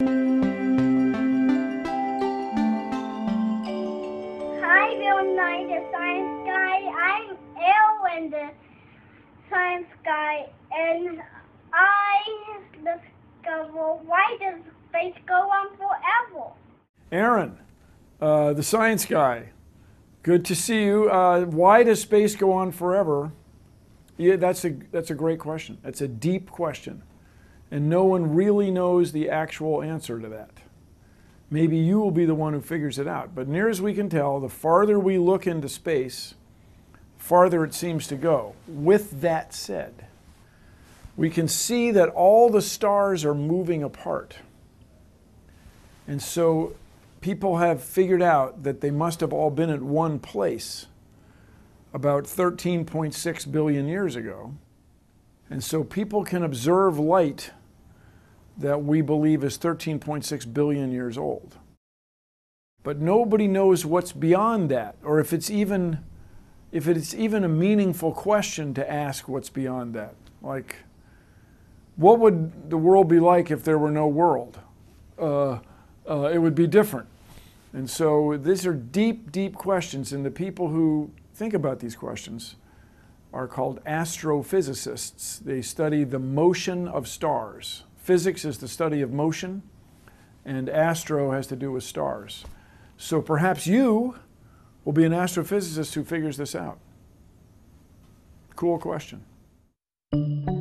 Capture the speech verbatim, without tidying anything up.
Hi, Bill Nye, the Science Guy. I'm Aaron, the Science Guy, and I discover why does space go on forever? Aaron, uh, the Science Guy. Good to see you. Uh, why does space go on forever? Yeah, that's a, that's a great question. That's a deep question. And no one really knows the actual answer to that. Maybe you will be the one who figures it out. But near as we can tell, the farther we look into space, the farther it seems to go. With that said, we can see that all the stars are moving apart. And so people have figured out that they must have all been at one place about thirteen point six billion years ago. And so people can observe light that we believe is thirteen point six billion years old. But nobody knows what's beyond that, or if it's even if it's even a meaningful question to ask what's beyond that. Like, what would the world be like if there were no world? Uh, uh, it would be different. And so these are deep, deep questions, and the people who think about these questions are called astrophysicists. They study the motion of stars. Physics is the study of motion, and astro has to do with stars. So perhaps you will be an astrophysicist who figures this out. Cool question.